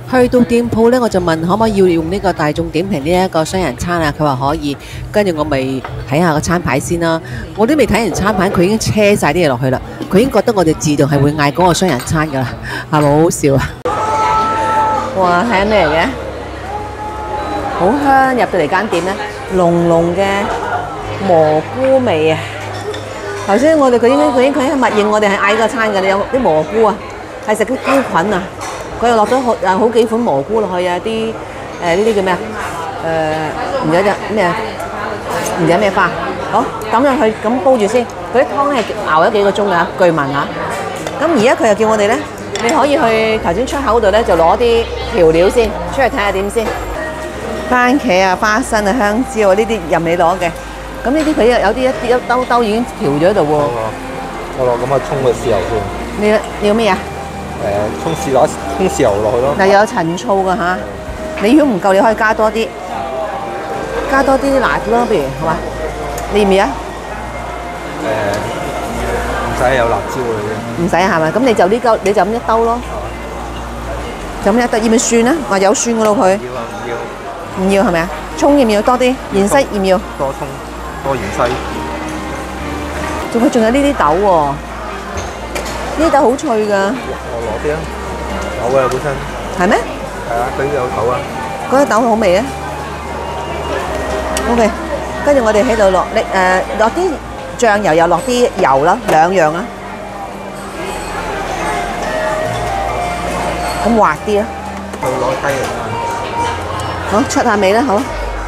去到店鋪呢，我就問可唔可以要用呢個大眾點評呢一個雙人餐啊？佢話可以，跟住我咪睇下個餐牌先啦。我都未睇完餐牌，佢已經車晒啲嘢落去啦。佢已經覺得我哋自動係會嗌嗰個雙人餐噶啦，係咪好好笑啊？哇！睇下咩嚟嘅？好香，入到嚟間店呢，濃濃嘅蘑菇味啊！頭先我哋佢係默認我哋係嗌個餐㗎，你有啲蘑菇啊，係食啲菇菌啊。佢又落咗好幾款蘑菇落去啊！啲呢啲叫咩啊？唔記得咩啊？唔記得咩花？好，抌入去咁煲住先。嗰啲湯係熬咗幾個鐘㗎，據聞嚇。咁而家佢又叫我哋咧，你可以去頭先出口度咧就攞啲調料先，出去睇下點先。番茄啊、花生啊、香蕉啊呢啲任你攞嘅。咁呢啲佢有啲一兜兜已經調咗喺度喎。 我落咁啊，沖個豉油先。 你要咩啊？ 沖豉油落去咯。 嗱，有陳醋㗎嚇。你如果唔夠，你可以加多啲辣咯，不如係嘛？你要唔要啊？ 唔使有辣椒嘅啫。 唔使係咪？咁你就咁一兜咯。就咁一兜，要唔要蒜啊？話有蒜㗎咯佢。 要啊，唔要。 唔要係咪啊？葱要唔要多啲？芫茜要唔要？ 多葱，多芫茜。 仲有呢啲豆喎，呢啲豆好脆㗎。 我攞啲啊，有啊本身。 係咩？ 係啊，佢有豆啊。 嗰啲豆好味啊。OK， 跟住我哋喺度落啲醬油，又落啲油啦，兩樣啦。咁滑啲啊。 佢攞雞嚟。 好，出下味啦，好。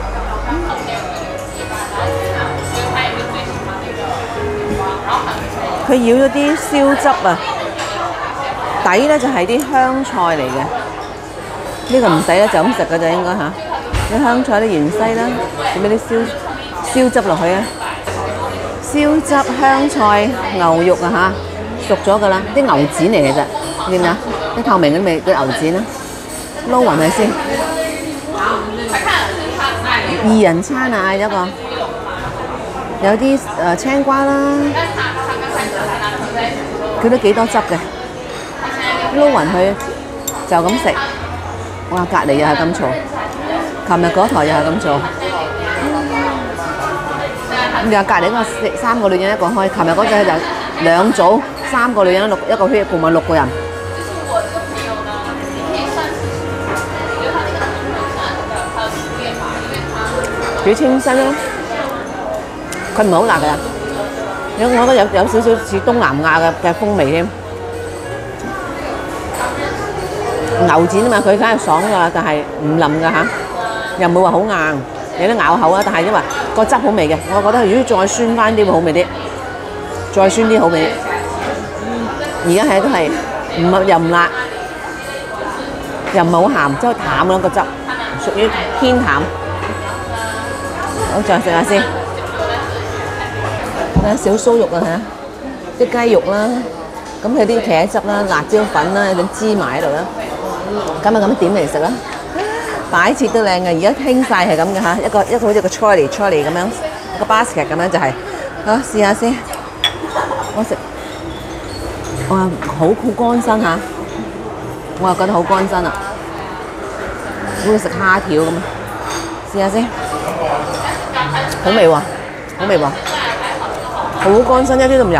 佢舀咗啲燒汁啊，底咧就係啲香菜嚟嘅。呢個唔使啦，就咁食㗎咋應該嚇。啲香菜、啲芫茜啦，點俾啲燒汁落去啊？燒汁、香菜、牛肉啊嚇，熟咗㗎啦，啲牛展嚟嘅啫，見唔見啊？啲透明嘅味，啲牛展啦，撈勻佢先。二人餐啊，嗌咗個，有啲青瓜啦，佢都幾多汁嘅，撈勻佢就咁食。哇！隔離又係咁嘈，琴日嗰台又係咁嘈。咁又隔離嗰3個女人一個開，琴日嗰隻就兩組3個女人一個圈，共埋6個人。幾清新啦，佢唔係好辣㗎，我覺得有少少似東南亞嘅風味添。牛展啊嘛，佢梗係爽㗎，但係唔腍㗎嚇，又唔會話好硬，有得咬口啊。但係因為個汁好味嘅，我覺得如果再酸翻啲會好味啲，再酸啲好味啲。而家係都係又唔辣，又唔係好鹹，即係淡咯個汁，屬於偏淡。好，再食下先。睇下小酥肉啊嚇，啲雞肉啦，咁佢啲茄汁啦、辣椒粉啦、有啲芝麻喺度啦。咁啊咁點嚟食啦？擺設都靚嘅，而家興晒係咁嘅嚇，一個好似個 trolley 咁樣，一個 basket 咁樣就係。好，試下先。我食，哇，好乾身嚇，我又覺得好乾身啊，好似食蝦條咁啊！試下先。好味喎，好味喎，好乾身，一啲都唔油，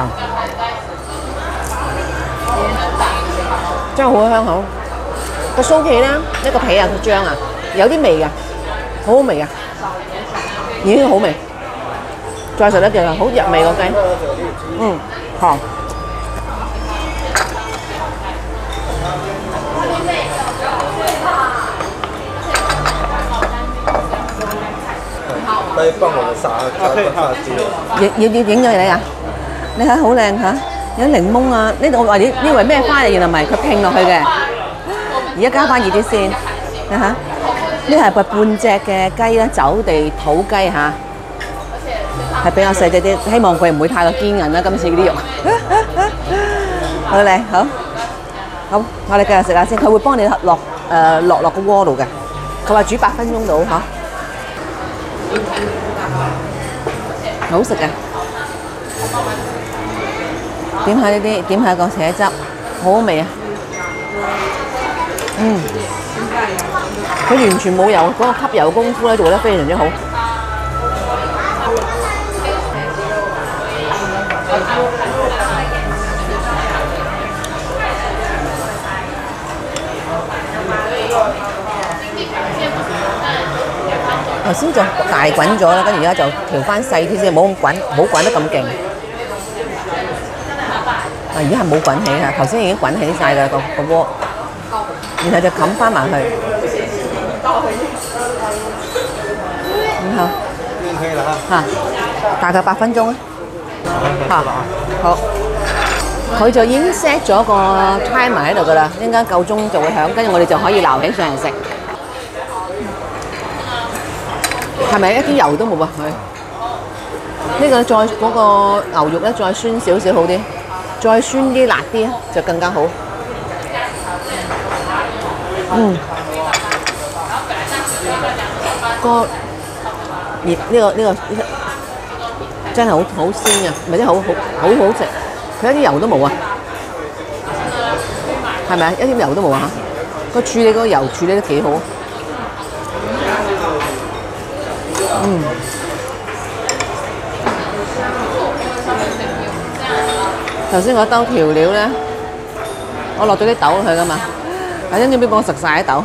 真係好香口。個酥皮咧，呢個皮啊，個醬啊，有啲味㗎，好好味㗎，已經好味。再食得嘅好入味個雞，好。 你幫我撒要影咗你啊！你睇好靚嚇，有檸檬啊！呢度我話呢為咩花嚟？原來唔係佢拼落去嘅。而家加翻熱啲先，睇下呢係半隻嘅雞啦，走地土雞嚇，係比較細隻啲，希望佢唔會太過堅韌啦。今次啲肉好靚，好，我哋繼續食下先。佢會幫你落個鍋度嘅，佢話煮8分鐘到嚇。好食嘅，點下呢啲，點下個茄汁，好好味啊！ 佢完全冇油，嗰個吸油功夫咧做得非常之好。頭先就大滾咗啦，跟住而家就調翻細啲先，冇滾得咁勁。而家係冇滾起嚇，頭先已經滾起晒㗎個鍋，然後就冚翻埋去，然後嚇大概8分鐘啊嚇，好，佢就已經 set 咗個 timer 喺度㗎啦，一陣間夠鐘就會響，跟住我哋就可以撈起上嚟食。係咪一啲油都冇啊？佢呢個再嗰個牛肉咧，再酸少少好啲，再酸啲辣啲就更加好。個熱呢個真係好鮮啊，或者好食。佢一啲油都冇啊，係咪啊？一啲油都冇啊嚇！個處理嗰個油處理得幾好。頭先嗰兜調料咧，我落咗啲豆落去噶嘛，但係點解幫我食晒啲豆？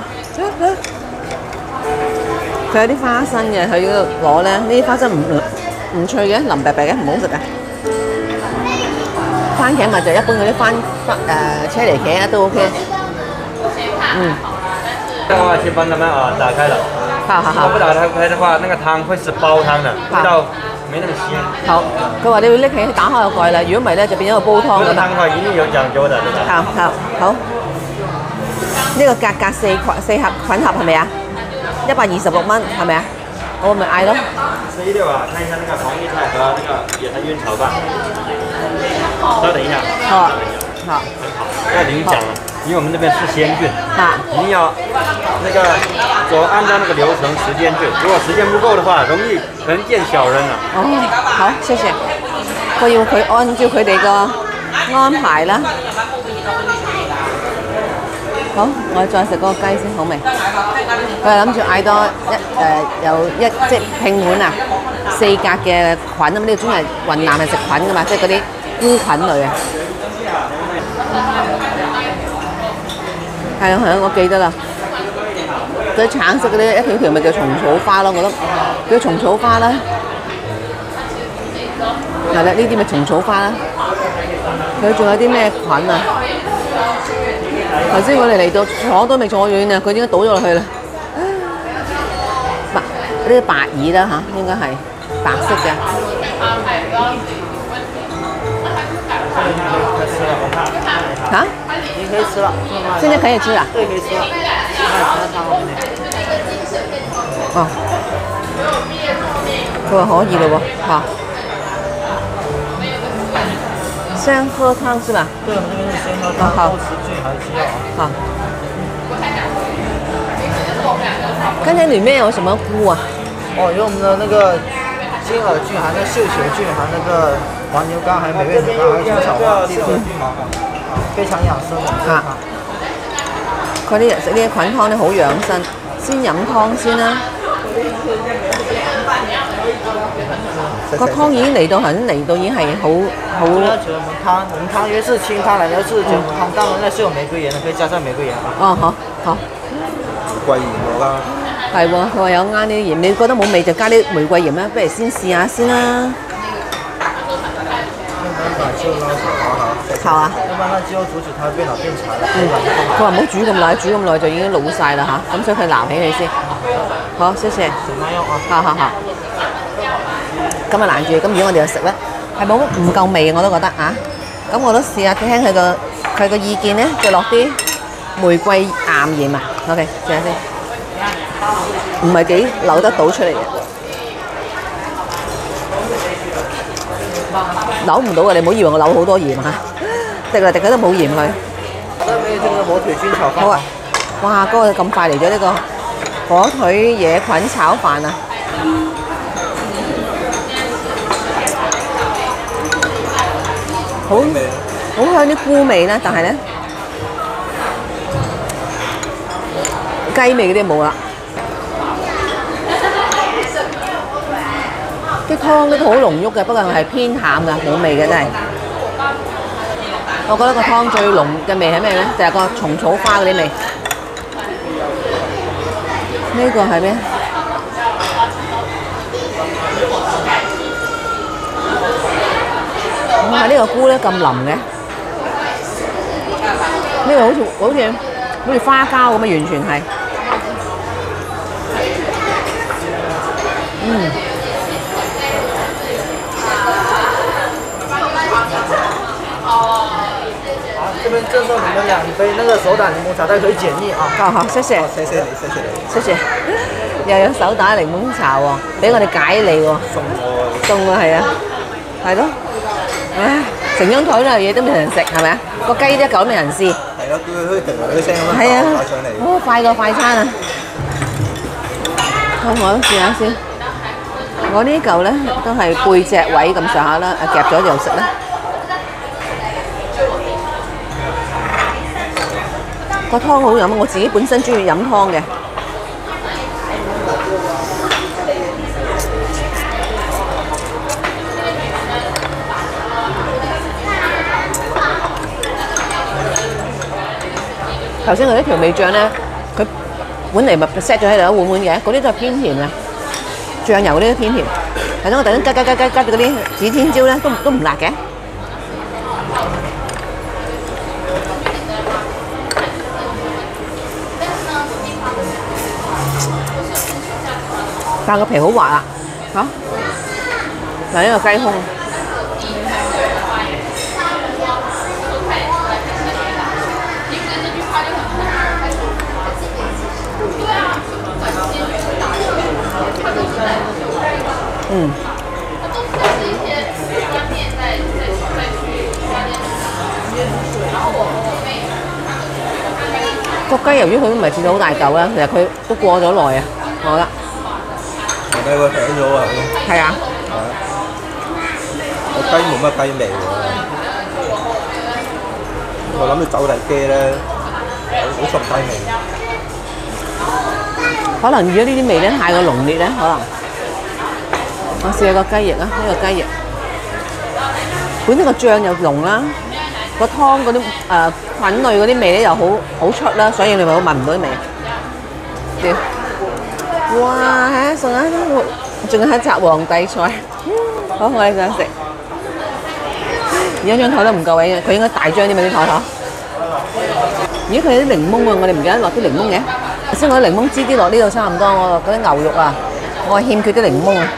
佢有啲花生嘅，佢嗰度攞咧，呢啲花生唔脆嘅，腍白白嘅，唔好食啊！番茄咪就一般嗰啲車厘茄都 OK。 这样的话，先帮他们打開了。 好。 如果不打開的話，那個湯會是煲湯的，味道沒那麼鮮。 好，佢話你要拎起打開個蓋啦，如果唔係咧就變咗個煲湯㗎嘛。 湯嘅話一定有講究的，對吧？ 好。呢個格四盒菌盒係咪啊？126蚊係咪啊？我咪嗌咯。 16啊，看一下那個紅葉菜和那個野菜雲炒飯。稍等一下。好。要領獎了。因為我們這邊是鮮菌，一定要那個按照那個流程時間去。如果時間不夠的話，容易可能見小人啦。 好，謝謝。我要佢按照佢哋個安排啦。好，我再食嗰個雞先好未？佢係諗住嗌多即係拼碗啊，4格嘅菌啊，呢個專係雲南係食菌噶嘛，即係嗰啲菇菌類啊。係啊，我記得啦。嗰啲橙色嗰啲一條條咪叫蟲草花咯，我覺得叫蟲草花啦。係啦，呢啲咪蟲草花啦。佢仲有啲咩菌啊？頭先我哋嚟到坐都未坐遠啊，佢已經倒咗落去啦。呢啲白耳啦嚇，應該係白色嘅。嚇？你可以吃了。現在可以吃啊？對，可以吃了。哦。佢話可以咯喎，嚇。先喝湯是吧？ 對，我們這邊是先喝湯，後吃菌還是吃藥啊？ 好。剛才裡面有什麼菇啊？ 哦，有我們的那個金耳菌，還有那嗅球菌，還有那個黃牛肝，還有美味牛肝，還有青草花，地黃菌，非常養生啊！ 佢啲食呢啲菌湯咧好養生，先飲湯先啦。個湯已經嚟到，頭先嚟到已經係好。 我們湯越是清湯來的是酒湯，當然那是有玫瑰鹽的，可以加上玫瑰鹽啊。 哦，好。 玫瑰鹽我啦。 係喎，佢話有啱啲鹽，你覺得冇味就加啲玫瑰鹽啦，不如先試下先啦。好啊。 要不然那雞肉煮起它會變老變柴了。 佢話唔好煮咁耐，煮咁耐就已經老晒啦嚇，咁所以佢撈起佢先。好，謝謝。好。咁啊攔住，咁如果我哋就食咧，係冇唔夠味我都覺得啊。咁我都試下聽佢個意見咧，就落啲玫瑰岩鹽啊。OK， 試下先。唔係幾扭得到出嚟嘅，扭唔到嘅，你唔好以為我扭好多鹽嚇，滴嚟滴去都冇鹽佢。 火腿菌炒飯。 好啊！哇，嗰個咁快嚟咗呢個火腿野菌炒飯啊！好香啲菇味啦，但係咧雞味嗰啲冇啦。啲湯都好濃郁嘅，不過係偏淡㗎，冇味嘅真係。我覺得個湯最濃嘅味係咩咧？就係個蟲草花嗰啲味。呢個係咩？哇！呢個菇咧咁腍嘅，呢個好似花膠咁啊，完全係。 这边赠送你们2杯那个手打柠檬茶，但可以解腻啊。 好，謝謝， 謝謝你，謝謝你， 謝謝。又有手打檸檬茶喎，俾我哋解膩喎。送喎，係啊，係咯。唉，成張台都係嘢都未人食，係咪啊？個雞一嚿都未人試。 係咯，佢好似叮叮聲咁樣擺上嚟。 哦，快過快餐啊！好，我試下先。我呢嚿咧都係背脊位咁上下啦，夾咗就食啦。個湯好飲，我自己本身中意飲湯嘅。頭先嗰啲調味醬咧，佢本嚟咪 set 咗喺度一碗碗嘅，嗰啲都係偏甜嘅，醬油嗰啲都偏甜。係咯，我突然間加嗰啲指天椒咧，都唔辣嘅。但個皮好滑啊！嚇，嗱呢個雞胸。個雞由於佢都唔係切到好大嚿啦，其實佢都過咗耐啊，我覺得。 係咪會響咗啊？ 係啊。 個雞冇乜雞味喎。我諗住走地雞咧，好重雞味。 可能如果呢啲味咧太過濃烈咧，可能。我試下個雞翼啊，呢個雞翼，本身個醬又濃啦，個湯嗰啲菌類嗰啲味咧又好出啦，所以你咪會聞唔到啲味。哇！嚇，仲有一隻皇帝菜，好，我哋想食。而家張台都唔夠位嘅，佢應該大張啲嘛啲台台。咦？佢有啲檸檬啊，我哋唔記得落啲檸檬嘅。頭先我啲檸檬枝啲落呢度差唔多，我嗰啲牛肉啊，我係欠缺啲檸檬啊。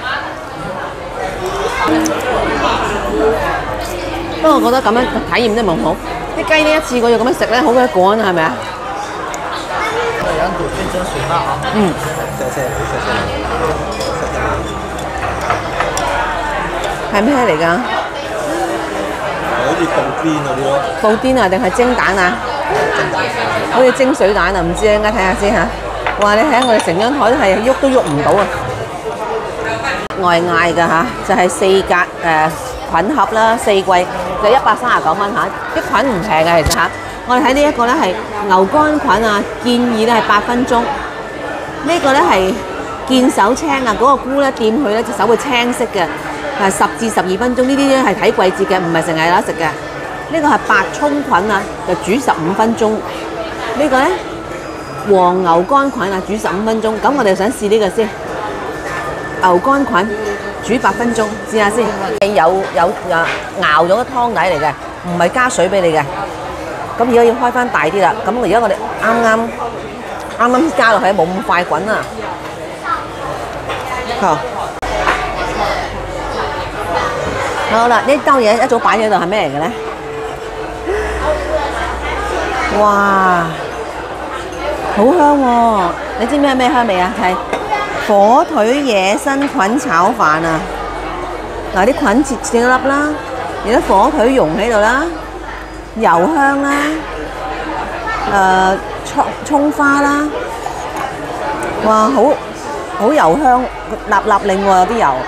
不過我覺得咁樣體驗真係唔好，啲雞呢一次過就咁樣食咧，好鬼趕啊，係咪啊？ 羊肚菌蒸水辣啊！謝謝你，謝謝你。 係咩嚟㗎？ 好似布甸嗰啲咯。 布甸啊，定係蒸蛋啊？ 蒸蛋。 好似蒸水蛋啊，唔知啊，應該睇下先嚇。哇！你睇下我哋成張台都係喐都喐唔到啊！外賣㗎嚇，就係4格菌盒啦，4季就139蚊嚇，啲菌唔平嘅其實嚇。我哋睇呢一個咧係牛肝菌啊，建議咧係8分鐘。呢個咧係見手青啊，嗰個菇咧掂佢咧隻手會青色嘅，係10至12分鐘。呢啲咧係睇季節嘅，唔係成日有得食嘅。呢個係白葱菌啊，就煮15分鐘。呢個咧黃牛肝菌啊，煮15分鐘。咁我哋想試呢個先。牛肝菌煮8分鐘，試下先。有熬咗個湯底嚟嘅，唔係加水俾你嘅。咁而家要開翻大啲啦。咁而家我哋啱啱加落去，冇咁快滾啊。好啦，呢兜嘢一早擺喺度係咩嚟嘅咧？哇，好香喎！你知唔知係咩香味啊？係火腿野生菌炒飯啊！嗱，啲菌切粒啦，有啲火腿蓉喺度啦，油香啦，葱花啦，哇，好油香，立立令喎，有啲油。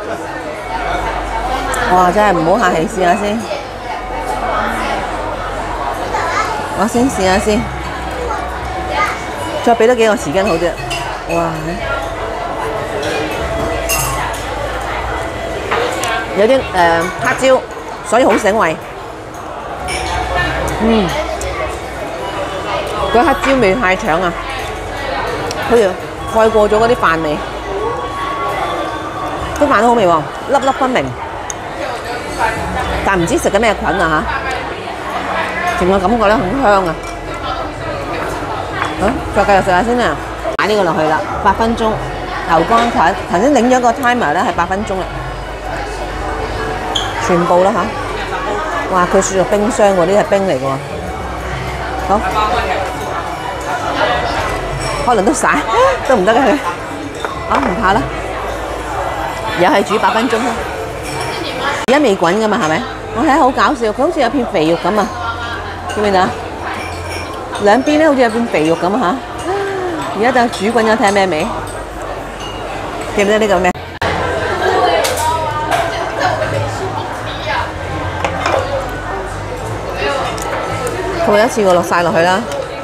哇！真係唔好客氣，試下先。我先試下先。 再俾多幾個匙羹好啲。哇！有啲黑椒，所以好醒胃。嗰黑椒味太搶啊，好似蓋過咗嗰啲飯味。啲飯都好味喎，粒粒分明。但唔知食緊咩菌啊嚇，成個感覺咧好香啊！再繼續食下先啊！擺呢個落去啦，8分鐘。牛肝菌頭先領咗個 timer 咧係8分鐘啦，全部啦嚇。哇！佢雪入冰箱喎，呢啲係冰嚟嘅喎。好，可能都散都唔得嘅佢。好唔怕啦，又係煮8分鐘啦。而家未滾噶嘛係咪？我睇下好搞笑，佢好似有片肥肉咁啊！見唔見到啊？兩邊咧好似有片肥肉咁嚇。而家就煮滾咗，睇下咩味？記唔記得呢個咩？佢會一次過落晒落去啦。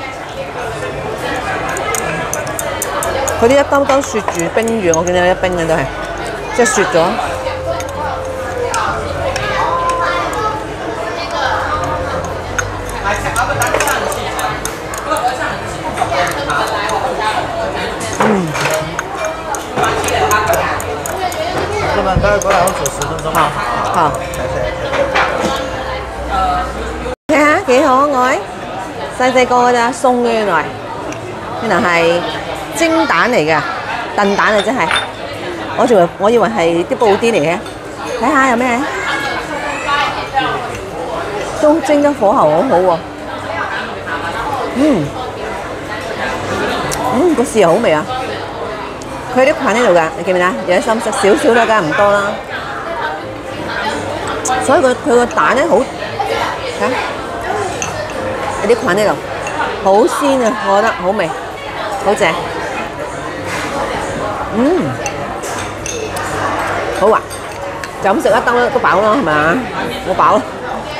佢啲一兜兜雪住冰住，我見到有一冰嘅都係，即係雪咗。 这边大概过来要煮10分鐘。 好。睇下幾可愛，細細個㗎咋，送嘅原來係蒸蛋嚟嘅，燉蛋啊真係。我以為係啲布甸嚟嘅，睇下有咩？都蒸得火候好好喎。個豉油好味啊！佢啲菌喺度㗎，你記唔記得？有啲深色，少少啦，梗係唔多啦。所以佢個蛋咧好，睇有啲菌喺度，好鮮啊！我覺得好味，好正。好啊！就咁食一兜都飽啦，係咪啊？我飽啦。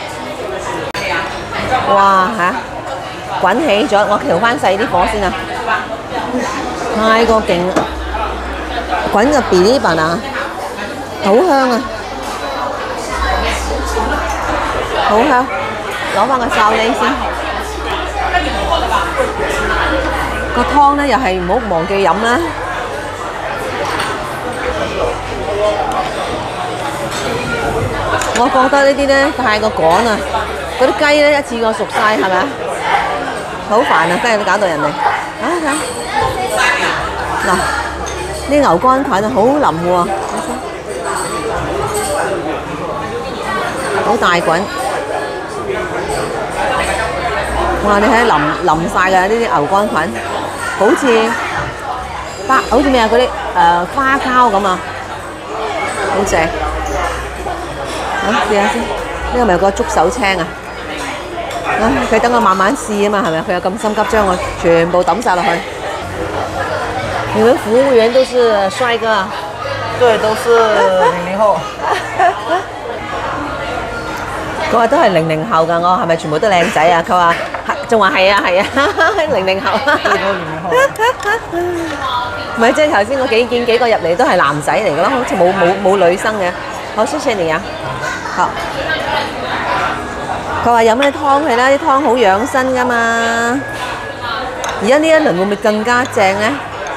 哇嚇！滾起咗，我調翻細啲火先啊！太過勁啦！滾個 bilibala 啊，好香啊，好香！攞翻個哨呢先。個湯咧又係唔好忘記飲啦。我覺得呢啲咧太過趕啊！嗰啲雞咧一次過熟晒係咪啊？好煩啊！雞都搞到人哋睇嗱，啲牛肝菌啊好腍喎，好大滾。哇！你睇淋晒㗎呢啲牛肝菌，好似咩啊嗰啲花膠咁啊，好正。試下先，呢個咪有個竹手青啊！佢等我慢慢試啊嘛，係咪？佢有咁心急將我全部抌晒落去。你們服務員都是帥哥啊？ 對，都是00後。 佢話都係00後㗎，我係咪全部都靚仔啊？佢話仲話係啊，00後。唔係，即係頭先我見幾個入嚟都係男仔嚟㗎咯，好似冇女生嘅。好，謝謝你啊！好。佢話飲啲湯係啦，啲湯好養生㗎嘛。而家呢一輪會唔會更加正咧？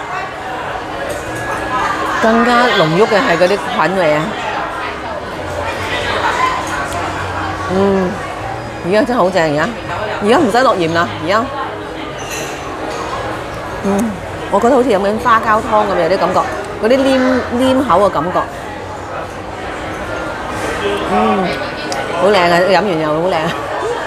更加濃郁嘅係嗰啲菌味啊！而家真係好正，而家唔使落鹽啦，而家我覺得好似飲緊花膠湯咁，有啲感覺，嗰啲黏口嘅感覺。好靚啊！飲完又好靚啊！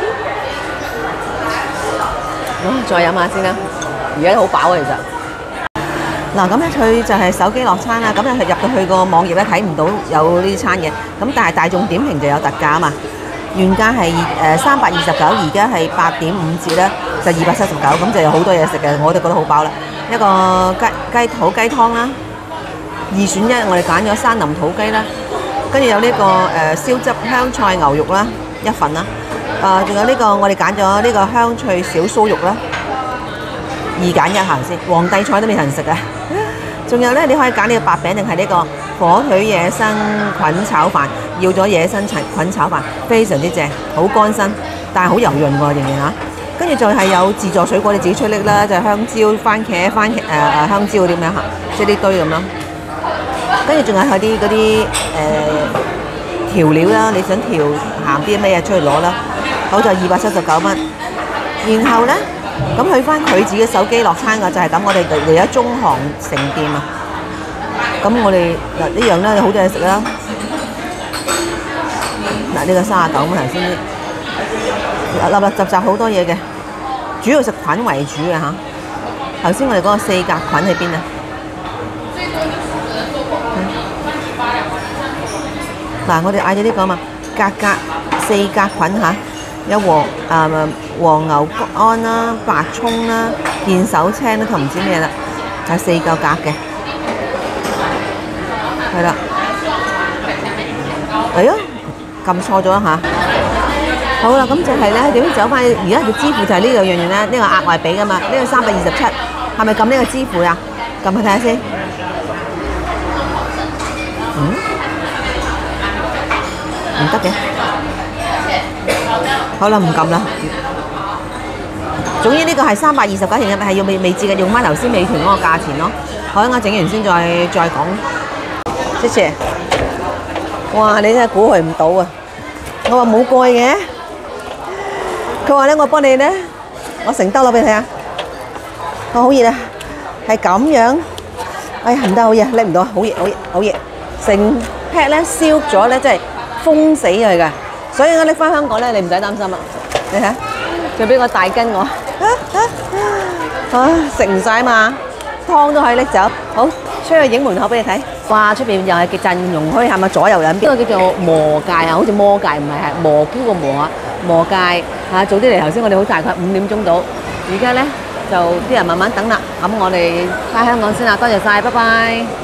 再飲下先啦，而家都好飽啊，其實。嗱，咁咧佢就係手機落餐啦，咁入到去個網頁咧睇唔到有呢餐嘅，咁但係大眾點評就有特價啊嘛，原價係329，而家係8.5折咧，就279，咁就有好多嘢食嘅，我哋覺得好飽啦。一個土雞湯啦，2選1，我哋揀咗山林土雞啦，跟住有呢個燒汁香菜牛肉啦，1份啦，仲有呢個我哋揀咗呢個香脆小酥肉啦。 2揀1行先，皇帝菜都未人食啊！仲有咧，你可以揀呢個白餅定係呢個火腿野生菌炒飯，要咗野生菌炒飯，非常之正，好乾身，但係好油潤喎，仍然嚇。跟住就係有自助水果，你自己出力啦，就係香蕉、番茄、香蕉嗰啲咁樣嚇，即係呢堆咁咯。跟住仲有嗰啲調料啦，你想調鹹啲咩嘢出去攞啦，好就279蚊。然後咧，咁去翻佢自己手機落餐㗎，就係咁。我哋嚟咗中航城店啊，咁我哋嗱呢樣咧有好多嘢食啦。嗱呢個39蚊頭先，立雜雜好多嘢嘅，主要食菌為主嘅嚇。頭先我哋嗰個4格菌喺邊啊？嗱，我哋嗌咗呢個啊嘛，4格菌嚇，有黃牛胺啦、白葱啦、見手青啦同唔知咩啦，係4嚿格嘅，係啦。哎呀，撳錯咗嚇。好啦，咁就係咧點樣走翻？而家嘅支付就係呢兩樣嘢咧，呢個額外俾噶嘛，呢個327，係咪撳呢個支付啊？撳去睇下先。唔得嘅，好啦，唔撳啦。總之呢個係329條嘅，但係要未至嘅，用翻頭先美團嗰個價錢咯。好，我整完先再講。謝謝。哇！你真係估佢唔到啊！我話冇蓋嘅，佢話咧我幫你咧，我成兜攞俾你睇下。我好熱啊，係咁樣。哎呀，唔得，好熱，拎唔到，好熱，好熱，好熱。成 pack 咧燒咗咧，真係封死佢㗎。所以我拎翻香港咧，你唔使擔心啦。你睇，仲俾個大羹我。食唔晒嘛，湯都可以拎走。好，出去影門口俾你睇。哇！出邊又係陣容墟，係咪左右兩邊？呢個叫做磨界啊，好似魔界，唔係係蘑菇個蘑啊，磨界嚇。早啲嚟，頭先我哋好大概5點鐘到，而家咧就啲人慢慢等啦。咁我哋翻香港先啦，多謝晒，拜拜。